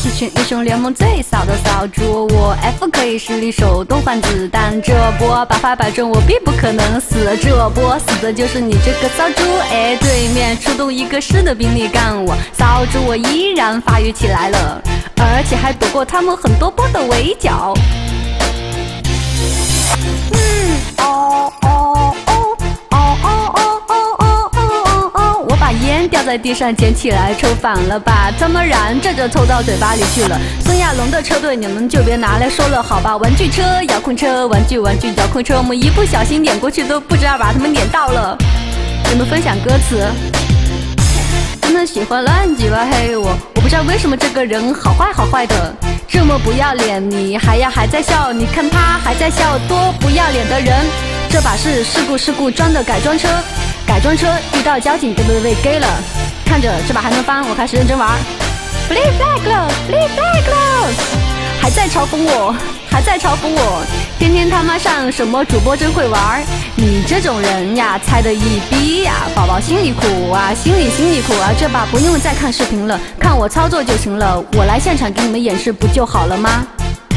是全英雄联盟最骚的骚猪，我 F 可以实力手动换子弹，这波百发百中，我必不可能死，这波死的就是你这个骚猪。哎，对面出动一个师的兵力干我，骚猪我依然发育起来了，而且还躲过他们很多波的围剿。我把烟掉在地上捡起来抽反了，把他们燃着抽到嘴巴里去了。孙亚龙的车队你们就别拿来说了好吧，玩具车、遥控车、玩具遥控车，我们一不小心碾过去都不知道把他们碾到了。你们分享歌词，他们喜欢乱鸡巴黑我，我不知道为什么这个人好坏的，这么不要脸，你还在笑，你看他还在笑，多不要脸的人。这把是事故装的改装车，改装车遇到交警都被 gay 了，看着这把还能翻，我开始认真玩。Flip flag 了 ，Flip flag 了，还在嘲讽我，天天他妈上什么主播真会玩，你这种人呀，猜的一逼呀，宝宝心里苦啊，心里苦啊，这把不用再看视频了，看我操作就行了，我来现场给你们演示不就好了吗？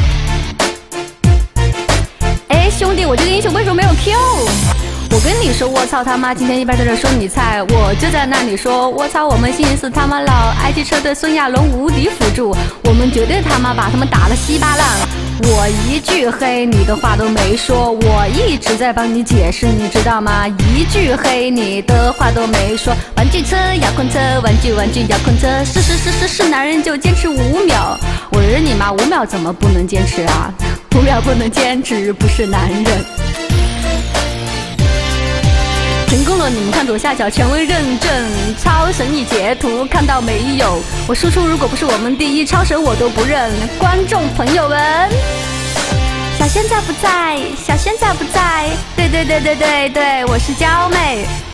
哎，兄弟，我这个英雄为什么没有 Q？ 我跟你说，我操他妈！今天一边在这说你菜，我就在那里说，我操，我们星期四他妈老 IT 车队孙亚龙无敌辅助，我们绝对他妈把他们打了稀巴烂。我一句黑你的话都没说，我一直在帮你解释，你知道吗？一句黑你的话都没说。玩具车、遥控车，玩具遥控车，是男人就坚持5秒。我日你妈，5秒怎么不能坚持啊？5秒不能坚持，不是男人。成功了，你们看左下角权威认证，超神一截图，看到没有？我输出如果不是我们第一，超神我都不认。观众朋友们，小仙在不在？小仙在不在？对，我是娇妹。